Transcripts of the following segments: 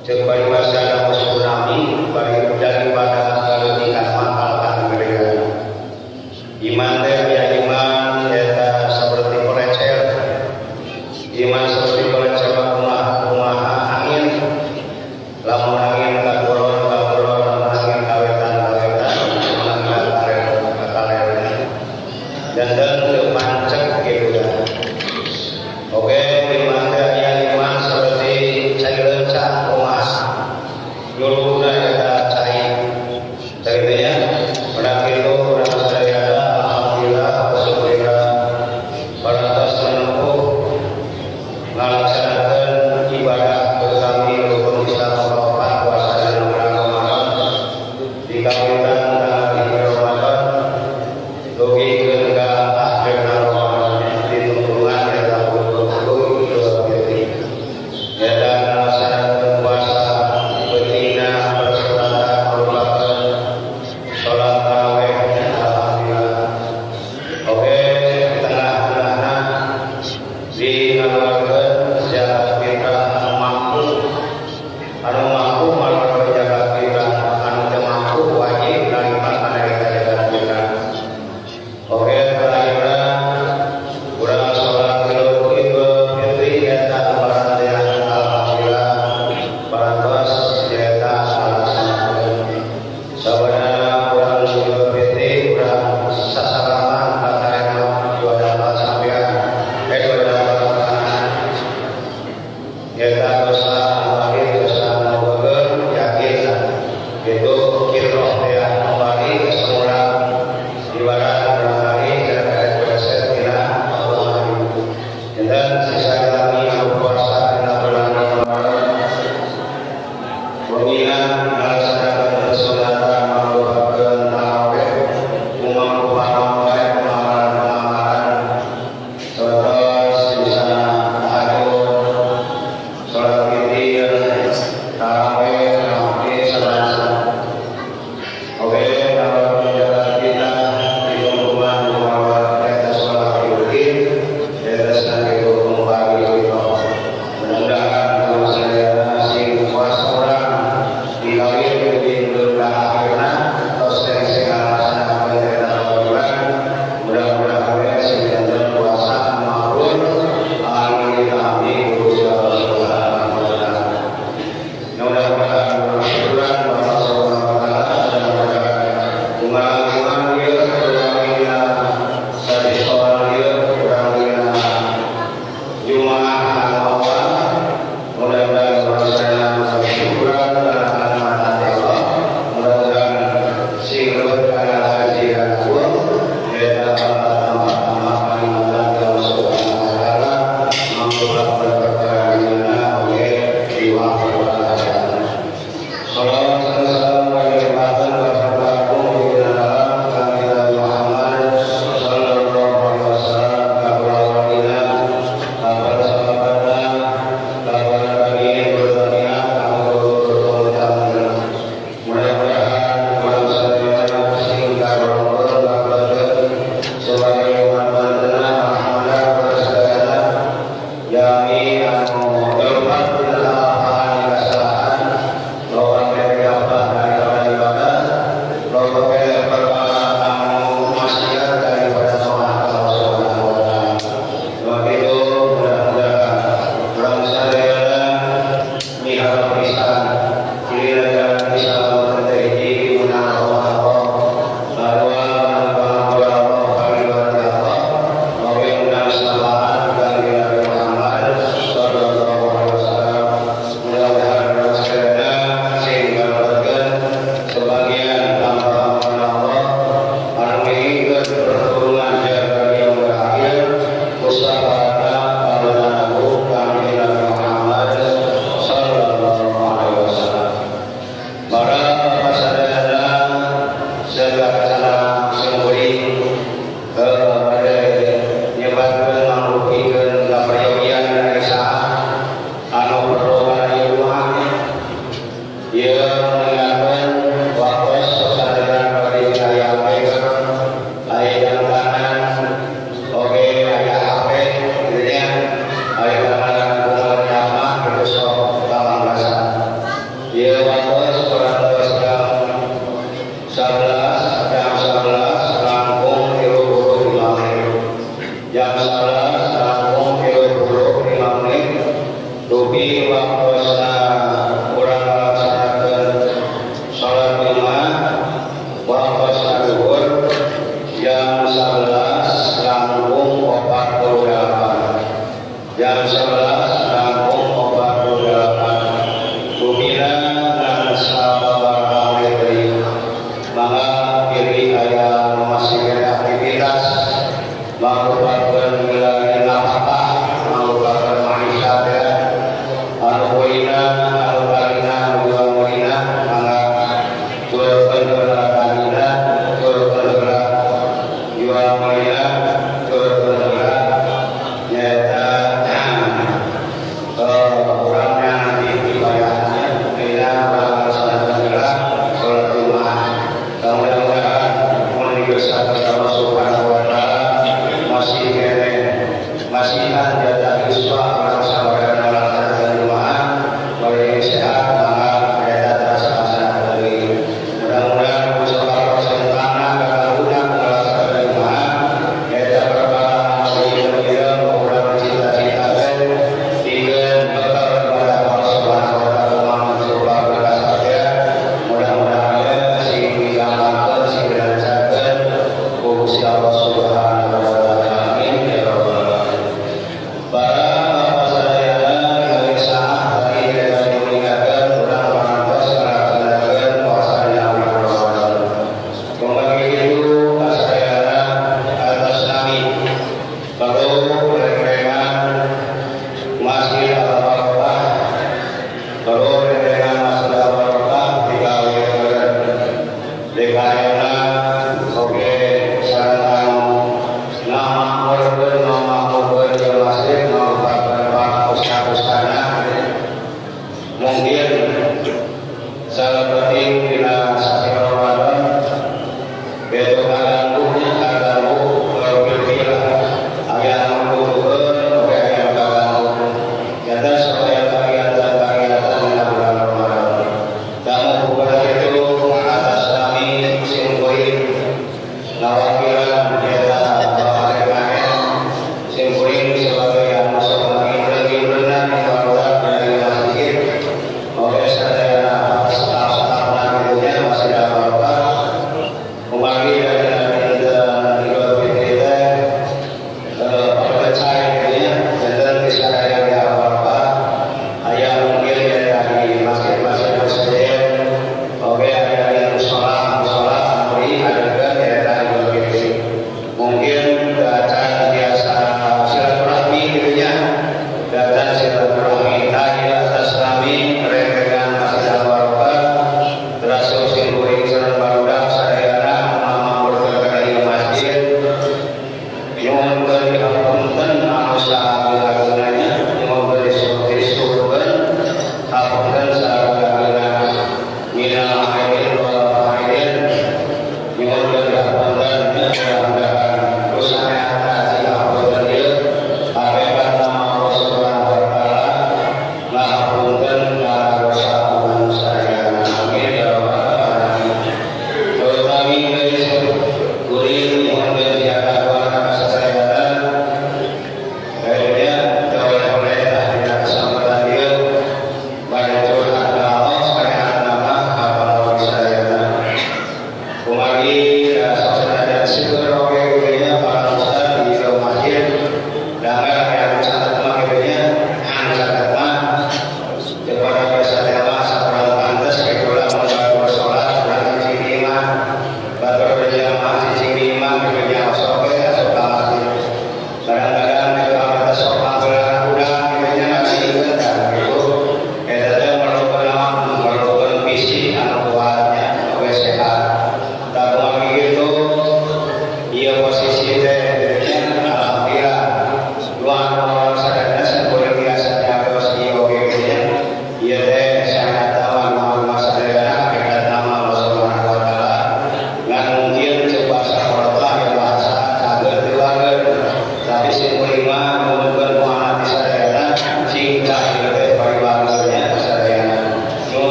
jeung bari wasana tsunami bari daripada tingkat mangkalkan mereka. Iman teh ya iman eta seperti korecel. Iman seperti korecel kumaha angin. Lamun angin kakuron angin kawetan angin kalen dan teu pancek gitu ya. Oke, iman teh ya iman seperti cai leunca emas. Dulu eta cai teh ya. Pada kitu urang sadaya alhamdulillah syukurillah parantos menempuh ngalaksanakeun ibadah kami rukun Islam papat puasa dan Ramadan di kawitan tanggal 3 Ramadan dugikeun ka akhir Ramadan di tungtungan ya tahun 2020 ya dan ngalaksanakeun puasa betina perseratan merupakan sholat tarawih alhamdulillah. Oke, tengah-tengahna jam 11 langkung 35 menit dugi waktosna urang ngalaksanakeun salat Jumat waktosna duhur jam 11 langkung 48 jam 11 langkung 48 dugina ngan sabaraha deui mangga kiri aya masih aktivitas mangrupakeun wilayah nafkah mangrupakeun maisha ya anu poina anu kalina anu poina mangga turkeun heula kalina turkeun heula jual poina turkeun heula nyaeta urangnya nanti dibayarnya dina melaksanakeun heula salat Jumat mudah-mudahan mun digeuskeun Allah Subhanahu wa taala masih kene masih ada iswa orang sabaraha melaksanakeun Jumat bari sehat mangga eta terasa deui mudah-mudahan usaha persentana kakaguna melaksanakeun Jumat eta perkara ieu urang cita-citakeun dikeun bekal kepada Allah Subhanahu wa taala mansuba berkasatya mudah-mudahan sing diamalkeun sing dilancarkeun ku Gusti Allah Subhanahu wa taala amin ya rabbal alamin. Para bapak sadaya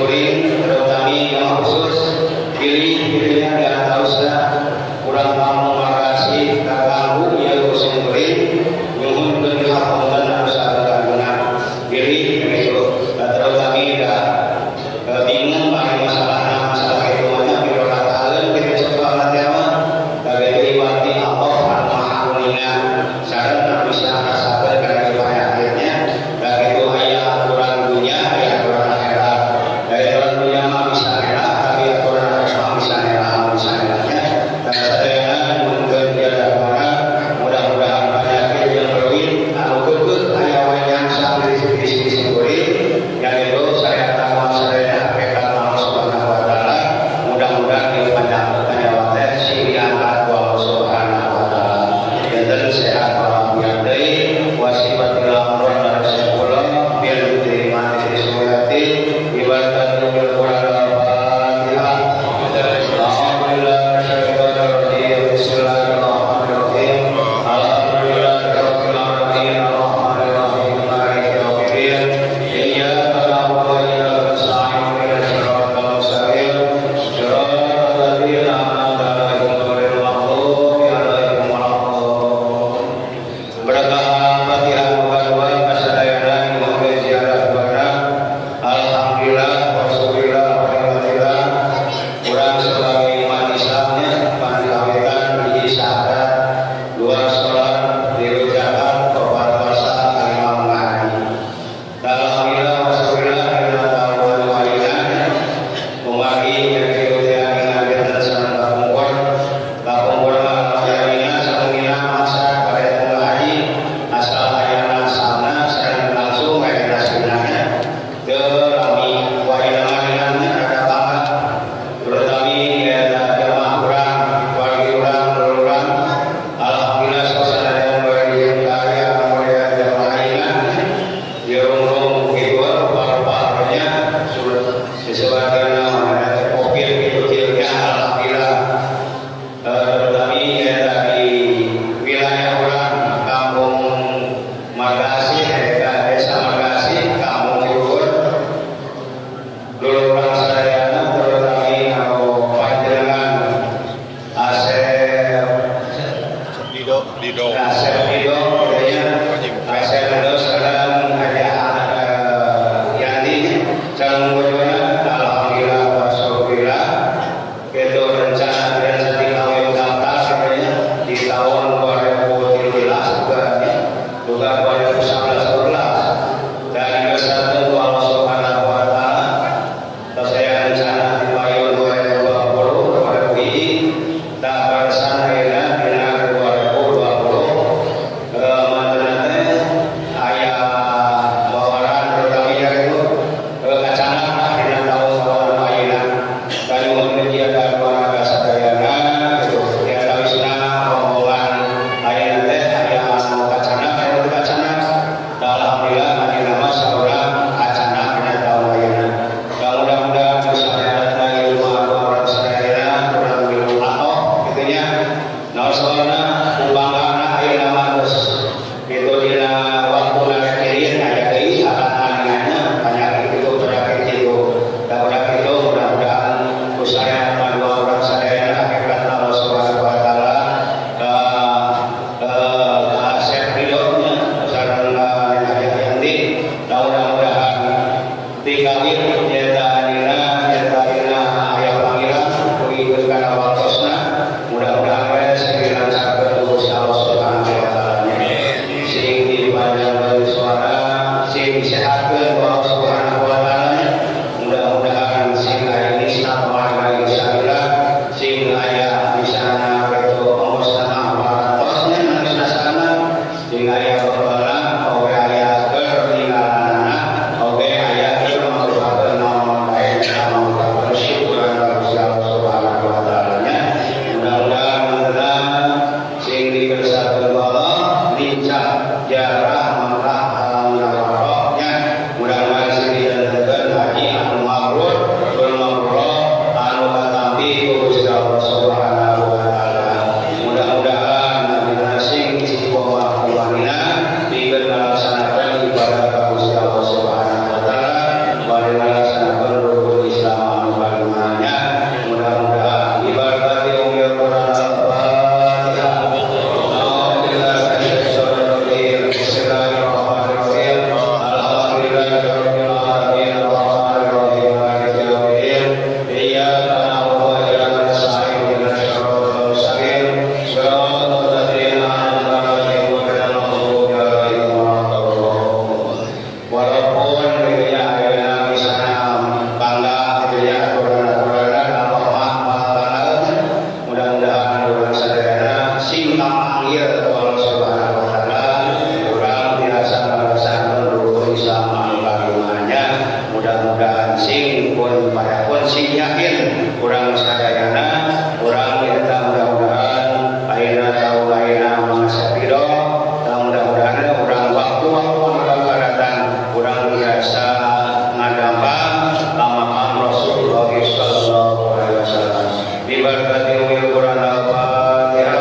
kuring terutami yang khusus pilih-pilihnya dan harusnya kurang kamu makasih kaganggu ya kuring nyuhun ke dihapunten harus ada guna pilih begitu terutami dah bingung paling masalah itu mana bila katakan kita coba matema bagi liwati Allah maha kuningan sareng bisa rasakan karena akhirnya begitu ayat aturan dunia ayat aturan akhirat dari aturan dunia mah bisa enak tapi aturan akhirat mah bisa enaknya dan sadayana mungkin dia dapat mudah-mudahan penyakit yang berwin anu keut aya wayang sampai sisi yang itu saya tahu saya akan Allah Subhanahu wa taala mudah-mudahan di panjang si diangkat Allah Subhanahu wa taala dan sehat walafiat deui wasibatil amr dan sekolah biar diterima di semuanya ibadah bil Quran al-Fatihah alhamdulillah syaitanir bismillahirrahmanirrahim alhamdulillah rabbil alamin arrahmanir rahim maliki yaumiddin iyyaka na'budu wa iyyaka nasta'in ihdinas siratal mustaqim siratal ladzina an'amta 'alaihim ghairil maghdubi 'alaihim waladdallin berkah Fatihah muga-muga kasadayana muga ziarah barang alhamdulillah wasyukurillah walhamdulillah urang sebagai umat Islamnya pandiawetan di syahadat dua salat diucapkan tobat puasa imam hari alhamdulillah wasyukurillah ila ta'ala walidan umagi yang diucapkan dengan dan sareng kapungkur malayarina sarengina masa pada hari asal ayana sana sareng langsung ayana sunahnya terami wailangannya ada banget terutami ada jamaah kurang wali kurang alhamdulillah suasana yang baik kaya mulia jamaah ini di rumah gitu rupa-rupanya sesuatu yang mobil kecilnya alhamdulillah terutami dari wilayah orang kampung Margasih desa Margasih kampung Cirebon dulu orang sadayana terutami panjenengan Asep Dido Asep Dido Asep Dido sekarang ada Yani sareng bojona alhamdulillah wasyukurillah itu rencana dikawin daftar sebenarnya di tahun 2013 juga 2011 dan kesatuan Allah Subhanahu wa taala terus saya rencana di tahun 2020 pada UI tak bersana ya dengan 2020 mantannya ayah bawaran terutama itu kacanak dengan tahun ayeuna dan mungkin dia ada keluarga sadayana gitu dia tahu isna rombongan ayeuna teh aya anu kacanak anu kacanak alhamdulillah anu nama saurang kacanak dina tahun ayeuna mudah-mudahan bisa datang ilmu orang sadayana kurang ilmu atoh gitu nya naon soalna umpamana ayeuna mah geus itu dina waktu nakirin aya deui akan-akanna penyakit itu mudah-mudahan usaya dua orang sadayana hakikat Allah Subhanahu wa taala Asep Ridho-nya sareng Yanti mudah-mudahan dikawin nyata dina aya panggilan kuwi kana waktosna mudah-mudahan we sing dilancarkeun Gusti Allah Subhanahu wa taala sing dipanjangkeun suara sing disehatkeun Allah Subhanahu wa taala mudah-mudahan nyuwun padapun sing yakin urang sadayana urang eta mudah-mudahan ayeuna taun ayeuna mangsa piro mudah-mudahan urang waktu-waktu anu datang urang biasa ngadampang lamakan Rasulullah sallallahu alaihi wasallam bi barakati umil Quran al-Fatihah.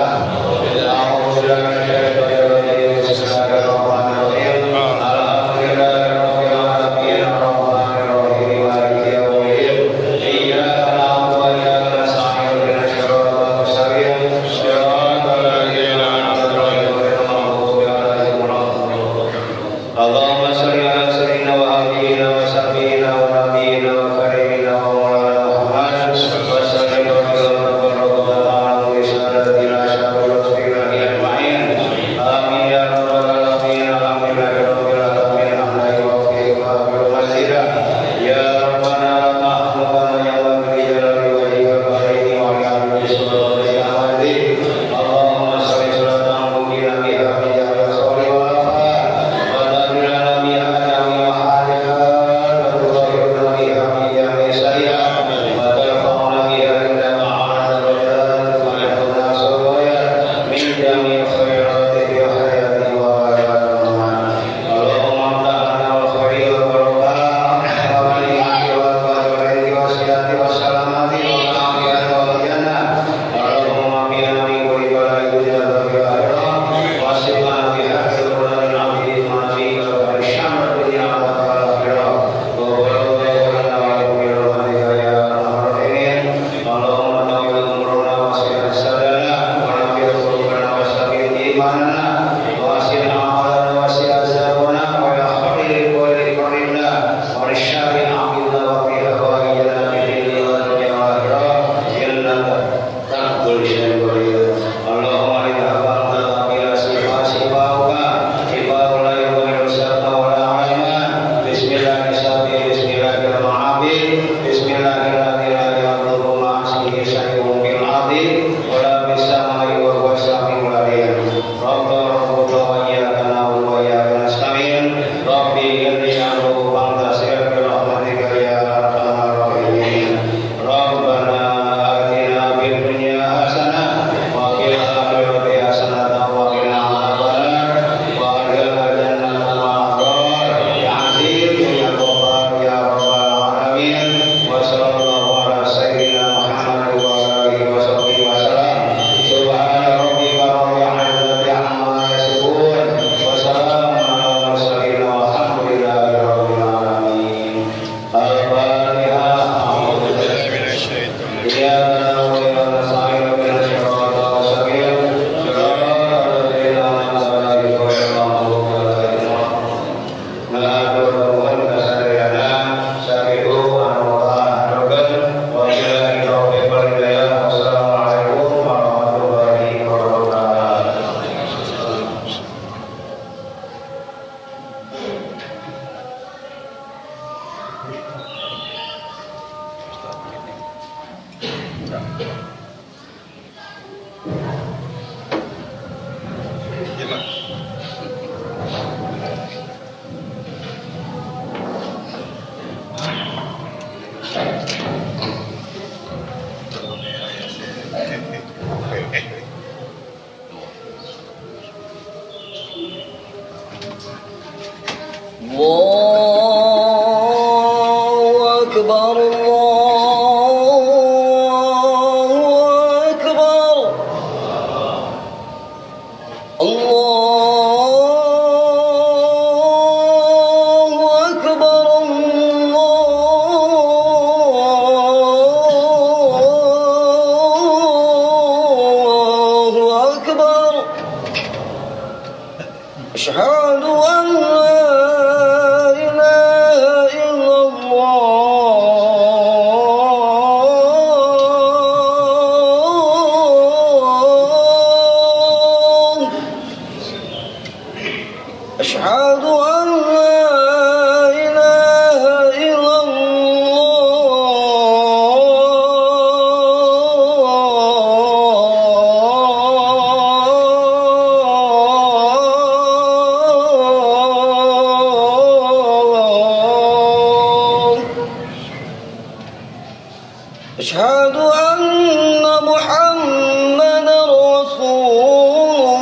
أشهد أن محمدا رسول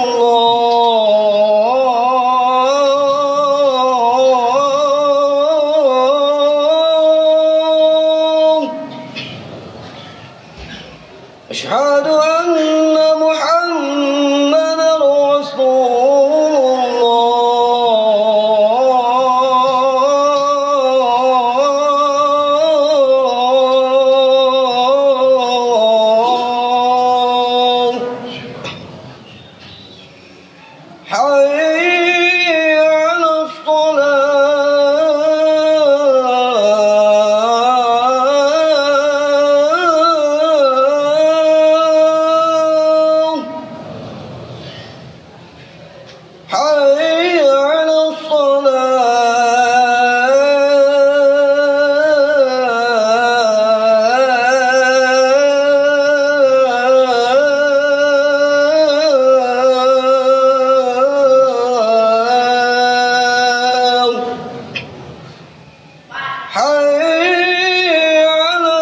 الله. أشهد أن محمدا رسول الله. حي على الصلاة. حي على الصلاة. حي على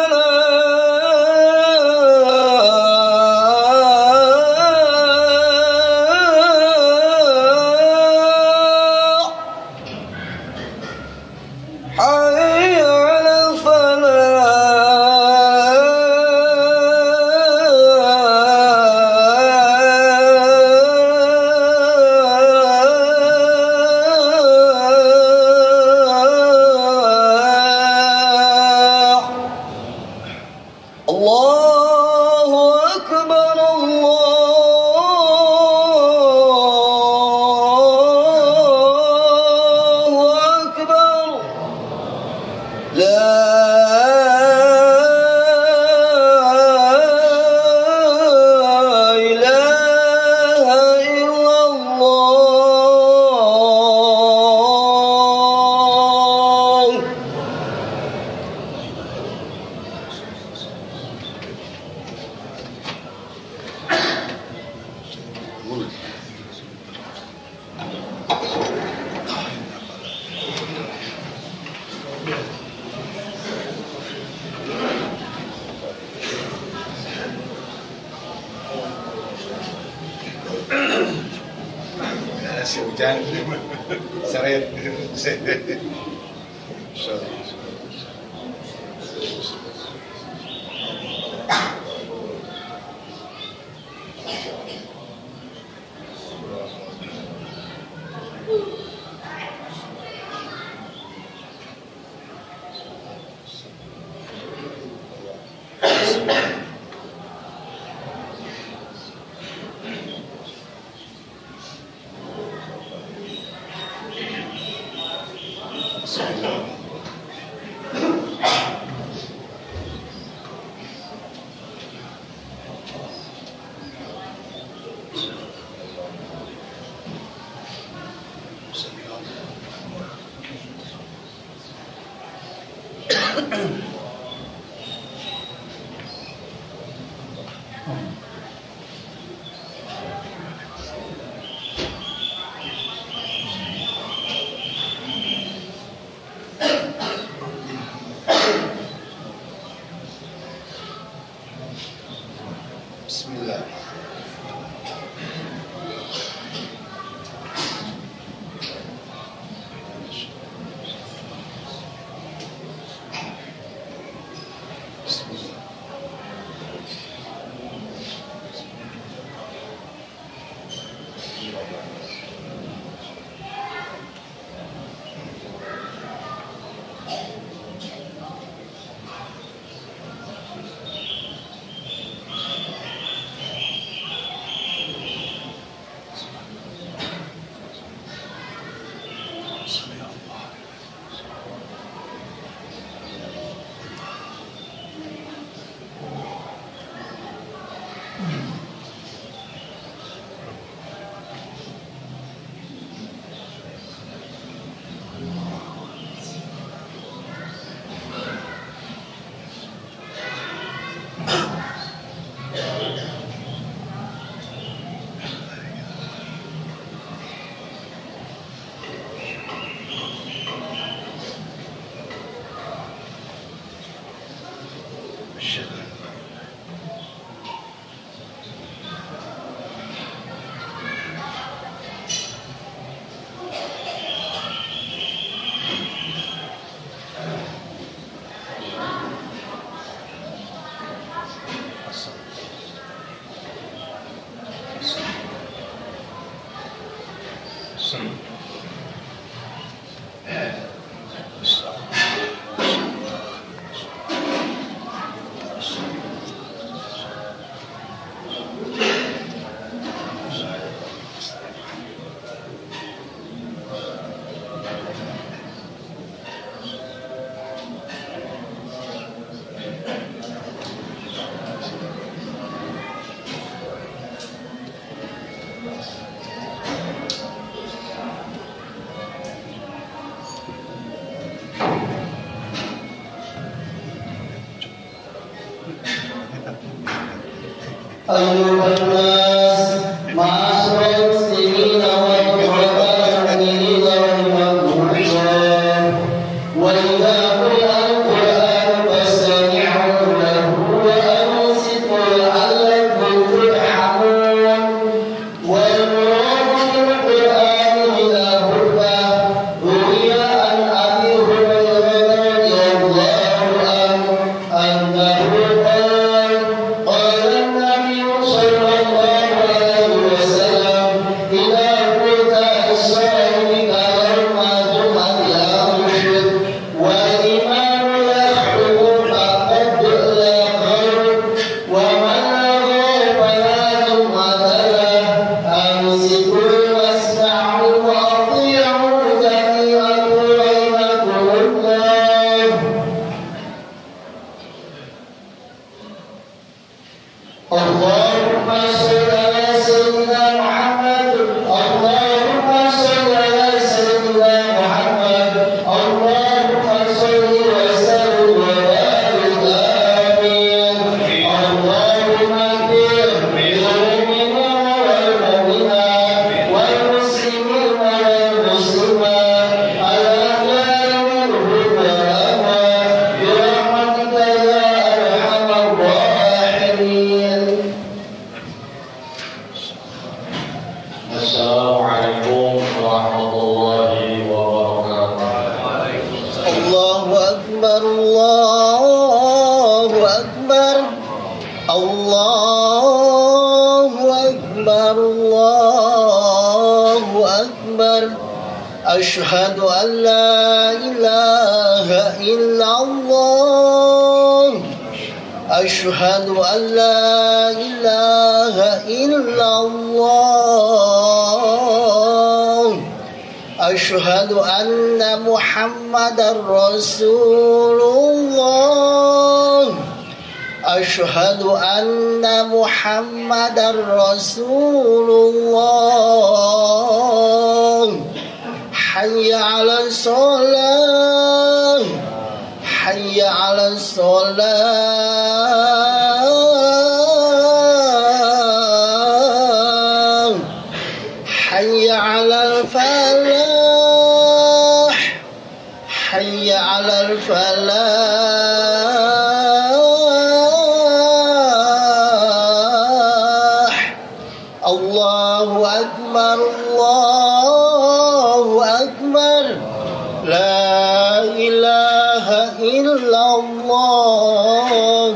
الفلاح. حي على الفلاح. الله أكبر الله أكبر. لا إله إلا الله. Si hujan seret. Sorry. أيها الناس معاشر المسلمين والغرباء المؤمنين والمؤمنات وإذا قرأ القرآن فاستمعوا له وأنصتوا لعلكم ترحمون والمراد بالقرآن إلى هدى روي عن أبي هريرة رضي الله عنه أنه قال النبي صلى الله عليه وسلم إذا قلت لصاحبك يوم الجمعة أنشد والإمام يخطب فقد لا خير ومن لغى فلا جمعة له أمسكوا واسمعوا وأطيعوا جميعا رحمكم الله. اللهم صل على سيدنا محمد اللهم صل على سيدنا محمد اللهم صل وسلم وبارك آمين. اللهم اغفر للمؤمنين والمؤمنات والمسلمين والمسلمات الأحياء منهم والأموات برحمتك يا أرحم الراحمين. Assalamualaikum warahmatullahi wabarakatuh. Allahu Akbar, Allahu Akbar, Allahu Akbar, Allahu Akbar. Ashhadu an la ilaha illallah. Ashhadu an la ilaha illallah. Ashhadu anna Muhammadar Rasulullah. Ashhadu anna Muhammadar Rasulullah. Hayya 'alas shalah. Hayya 'alas shalah. Hayya 'alal falah. Hayya 'alal falah. Allahu Akbar, Allahu Akbar. La ilaha illallah.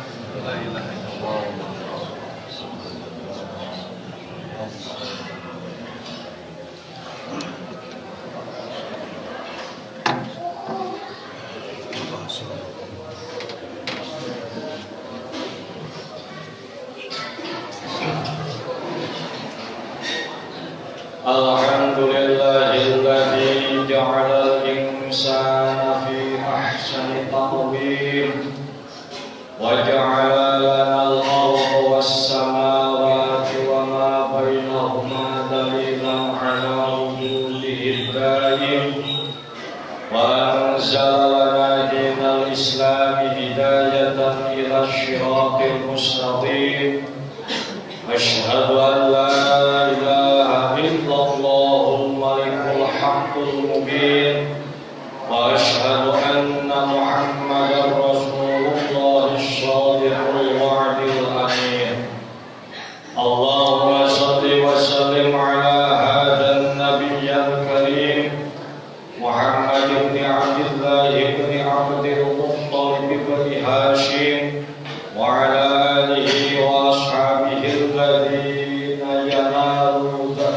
Alhamdulillahilladzi ja'ala al-insana fi ahsani taqwim wa ja'ala lana al-ardha was-samawati wa ma bainahuma dalilan 'ala wujudihi ad-daim wa anzala lana dinal islami hidayatan ila as-siratil mustaqim. Ashhadu an la ilaha illallahul malikul haqqul mubin wa ashhadu anna Muhammadar Rasulullah as-shadiqul wa'dil amin. Allahumma salli wa sallim ala hadan nabiyyil karim Muhammad ibn Abdullah ibn Abdul Muttalib ibn Hashim wa ala alihi wa ashabihi alladhina yanaluna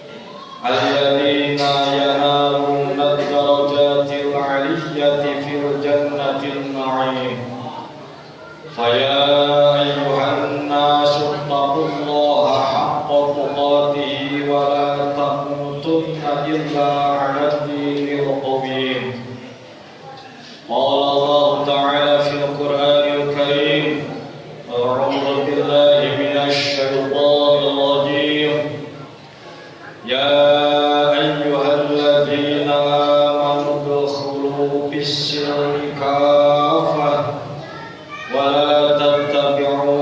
ad-darajatil 'aliyyati fil jannatil na'im. Faya ayyuhan nasu taqullaha haqqa tuqatih wa la tamutunna illa 'ala dinil qawim. Qala Allah ta'ala fil Qur'anil Karim a'udzu billahi minasy syaithanir rajim. Ya ayyuhalladzina amanu udkhulu fis-silmi kaffah wa la tattabi'u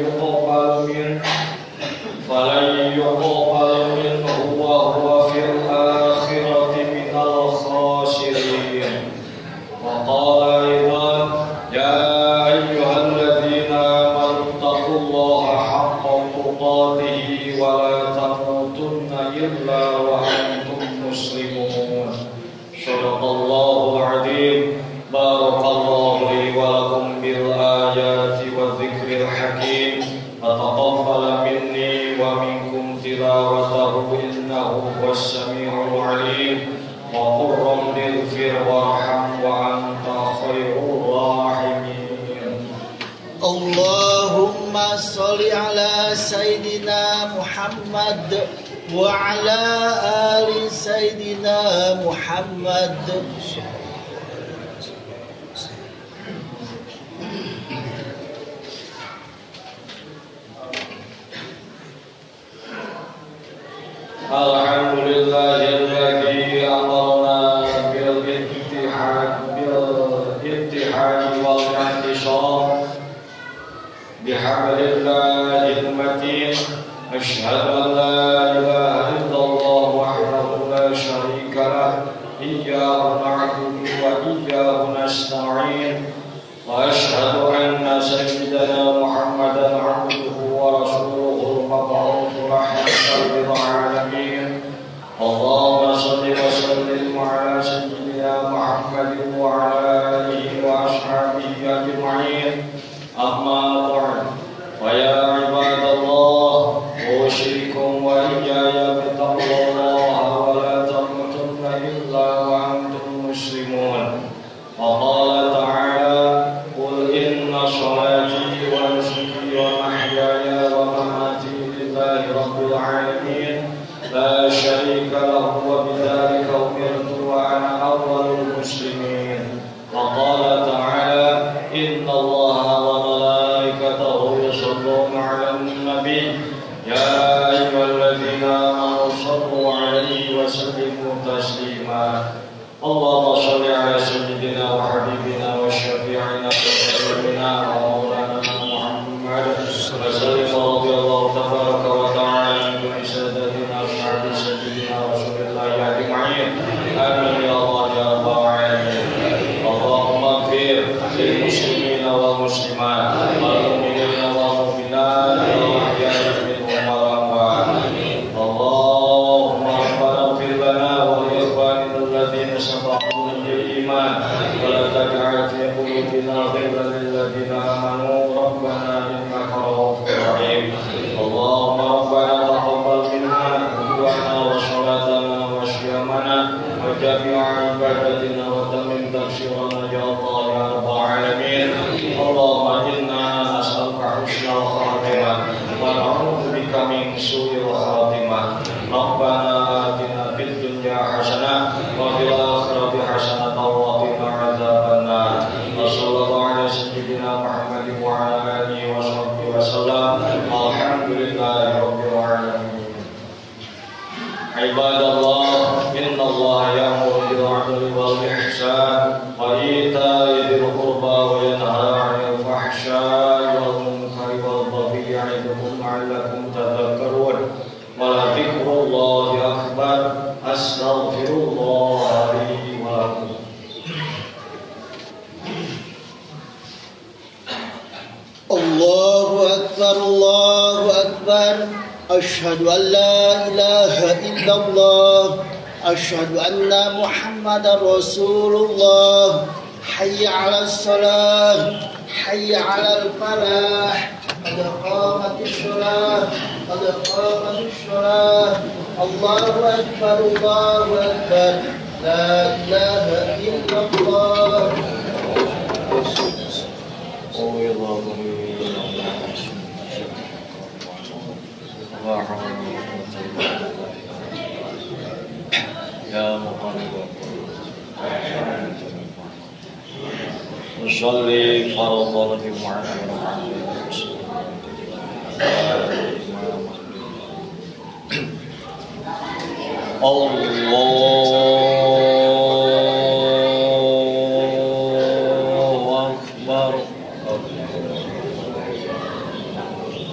يقبل منه وهو في الآخرة من الخاسرين. وقال أيضا يا أيها الذين آمنوا اتقوا الله حق تقاته ولا تموتن إلا وأنتم مسلمون. صدق الله العظيم. بارك الله لي ولكم بالآيات والذكر الحكيم وتقبل مني ومنكم تلاوته إنه هو السميع العليم. وقل رب اغفر وارحم وأنت خير الراحمين. اللهم صل على سيدنا محمد وعلى آل سيدنا محمد. Alhamdulillahilladzi amarna bil ittihad wal i'tisam bihablillahil matin. Asyhadu an la ilaha illallah wahdahu la syarika lah. Iyyahu na'budu wa iyyahu nasta'in. Wa asyhadu anna sayyidana Muhammadan 'abduhu wa rasuluhu al-mab'uutsu rahmatan lil 'alamin. Allahumma shalli wa sallim 'ala sayyidina Muhammadin wa 'ala alihi wa ashabihi ajma'in. Amma ba'd. Wa ya ibadallah, usikum wa iyaya bittaqwallaha wa la tamutunna illa wa antum muslimun. Wa qala ta'ala qul inna salati wa nusuki wa mahyaya wa mamati lillahi rabbil alamin la syarika lahu wa bidzalika umirtu wa ana awwalul muslimin. Wa qala ta'ala inna allaha wa malaikatahu yusalluna 'alan nabiy ya ayyuhalladzina amanu shallu 'alaihi wa sallimu taslima. Allahumma shalli 'ala sayyidina wa habibina wa syafi'ina wa sayyidina wa maulana Muhammad wa sallim radhiyallahu tabaraka wa ta'ala bi sadatina ashabi sayyidina Rasulillah ajma'in. Amin ya Allah ya rabbal alamin. Allahumma ighfir lil muslimina wal muslimat wal mu'minina wal mu'minat wal ahya'i minhum wal amwat. Allahumma rabbana ighfir lana wa li ikhwanina alladhina sabaquna bil iman wa la taj'al fi qulubina ghillan lil ladzina amanu rabbana innaka ra'ufur rahim. Allahumma rabbana taqabbal minna du'ana wa salatana wa siyamana wa jami'a ibadatina wa tamim tafsirana ya Allah ya rabbal alamin. Allahumma inna nas'aluka husnal khatimah wa na'udzu bika min su'il khatimah. Rabbana atina fid dunya hasanah wa fil akhirati hasanah wa qina adzabannar. Wa sallallahu ala sayyidina Muhammadin wa ala alihi wa sahbihi wa sallam. Alhamdulillahi rabbil alamin. Ibadallah, innallaha ya'muru bil 'adli wal ihsan wa ita'i dzil qurba wa yanha 'anil fahsya'i wal munkari wal baghi ya'idukum la'allakum tadhakkarun. Wa la dzikrullahi akbar. Astaghfirullah li wa lakum. Allahu akbar, Allahu akbar. Asyhadu an la ilaha illallah. Asyhadu anna Muhammadar Rasulullah. Hayya 'alas shalah, hayya 'alal falah. Qad qamatis shalah, qad qamatis shalah. Allahu akbar, Allahu akbar. La ilaha illallah. Ya Muhammad Usalli faradhan fi Allahu Akbar.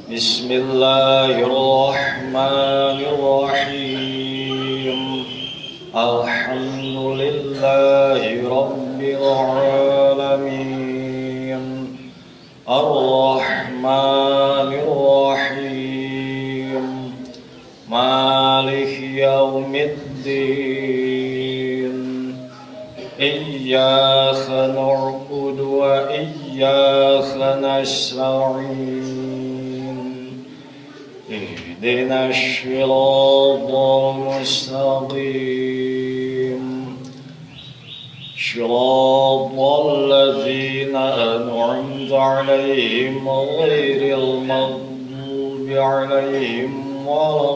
بسم الله الرحمن الرحيم الحمد لله رب العالمين الرحمن الرحيم مالك يوم الدين إياك نعبد وإياك نستعين اهدنا الصراط المستقيم صراط الذين أنعمت عليهم غير المغضوب عليهم ولا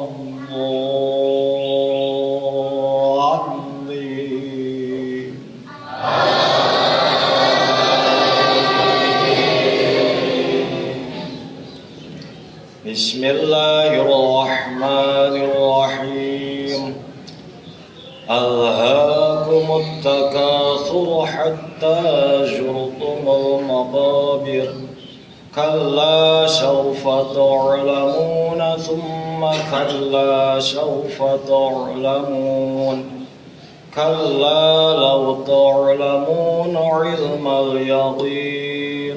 الضالين بسم الله الرحمن الرحيم ألهاكم التكاثر حتى زرتم المقابر كلا سوف تعلمون ثم كلا سوف تعلمون كلا لو تعلمون علم اليقين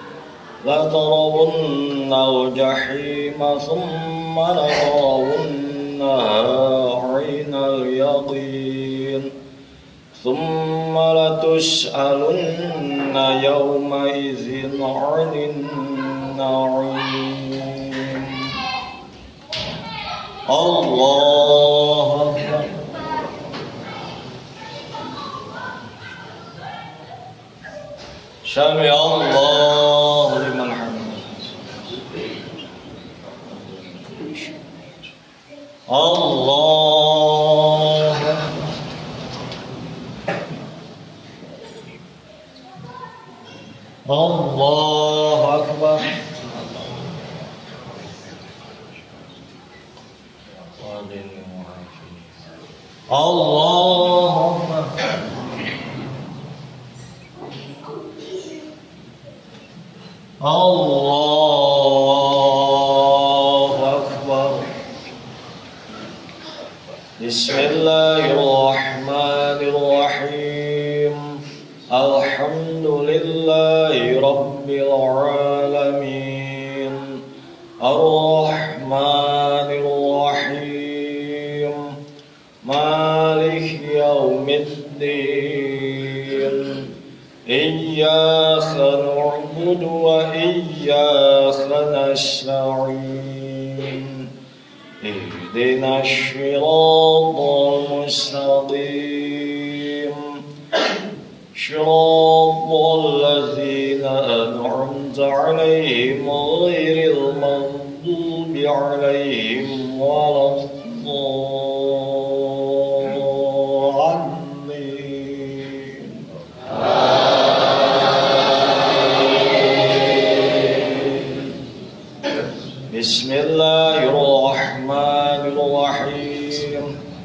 لترون الجحيم ثم لترونها عين اليقين ثم لتسألن يومئذ عن النعيم الله أكبر سمع الله لمن حمده الله الله أكبر الله أكبر الله أكبر بسم الله الرحمن الرحيم الحمد لله رب العالمين الرحمن الرحيم مالك يوم الدين إياك نعبد وإياك نستعين اهدنا الصراط المستقيم صراط الذين أنعمت عليهم غير المغضوب عليهم ولا الضالين بسم الله الرحمن الرحيم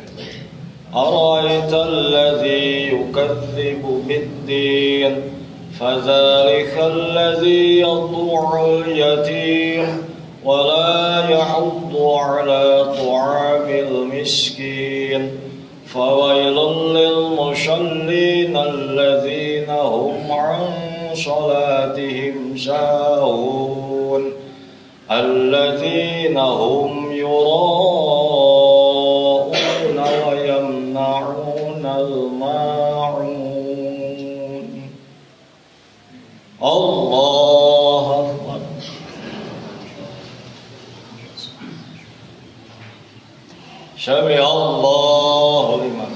أرأيت الذي يكذب بالدين فذلك الذي يضع اليتيم ولا يحض على طعام المسكين فويل للمصلين الذين هم عن صلاتهم ساهون الذين هم يراءون ويمنعون الماعون الله أكبر سمع الله لمن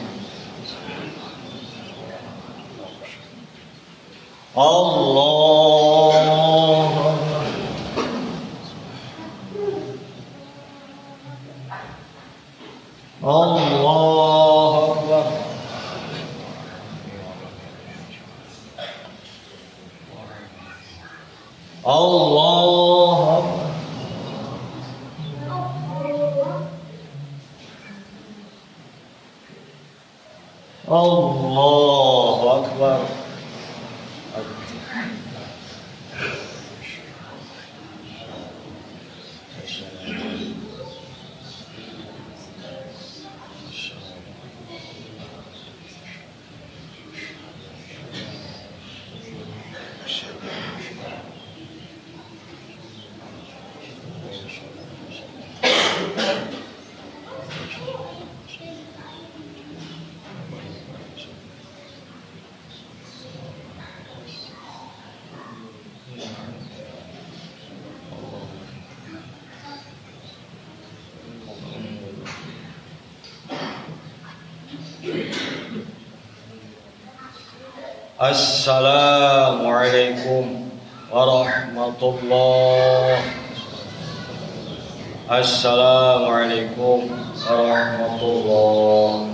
الله الله أكبر الله أكبر الله أكبر Assalamualaikum warahmatullahi. Assalamualaikum warahmatullahi.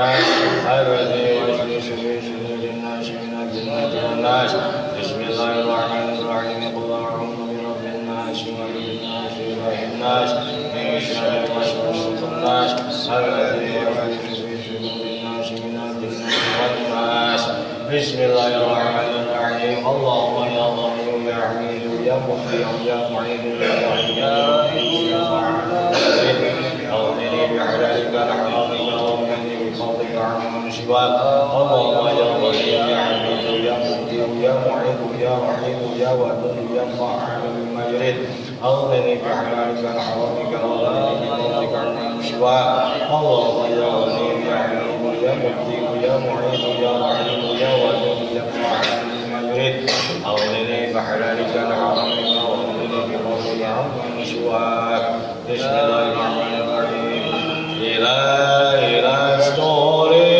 الناس. بسم الله الرحمن يا مبدع يا معيد يا معين يا معين أغنني بحلالك الحرام وأغنني بفضلك عمن سواك اللهم يا غني يا حميد يا مبدع يا معيد يا رحيم يا ودود يا فاعل بما يريد أغنني بحلالك الحرام وأغنني بفضلك عمن سواك اللهم يا غني يا حميد يا مبدع يا معيد يا رحيم يا ودود يا فاعل بما يريد أغنني بحلالك الحرام وأغنني بفضلك عمن سواك بسم الله الرحمن الرحيم إلى story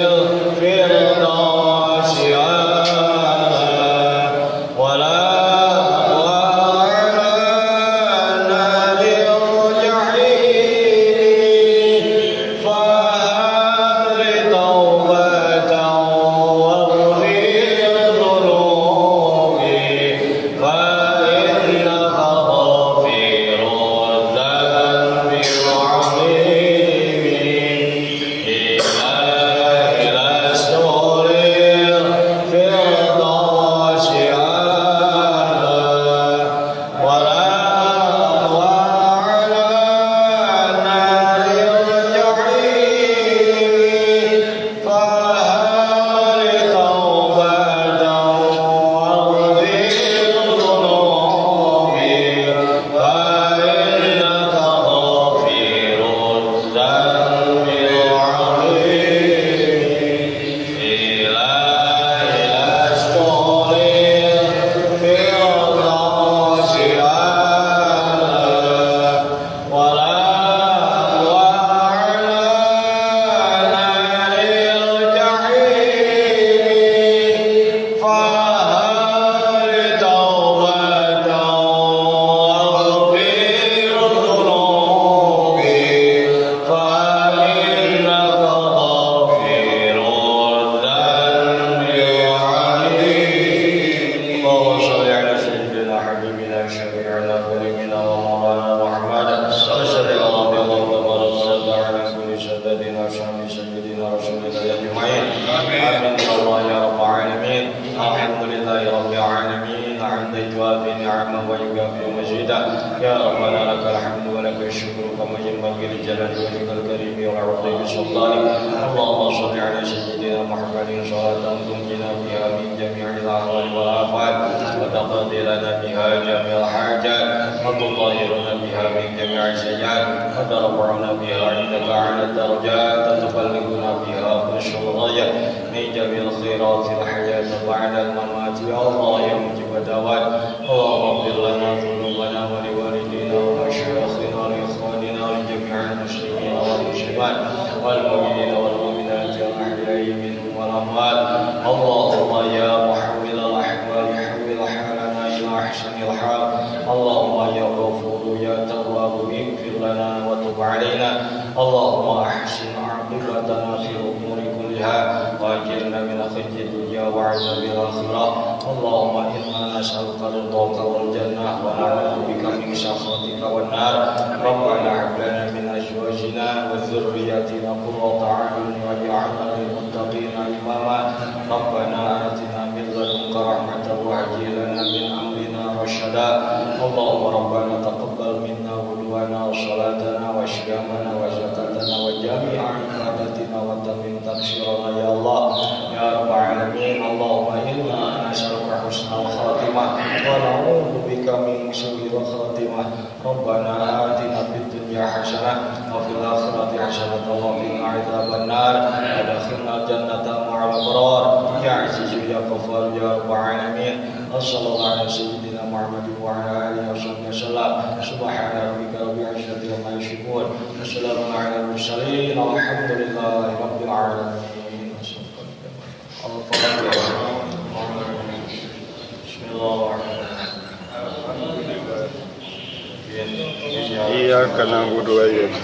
Iyyaka na'budu wa iyyaka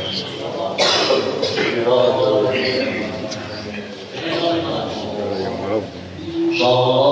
nasta'in.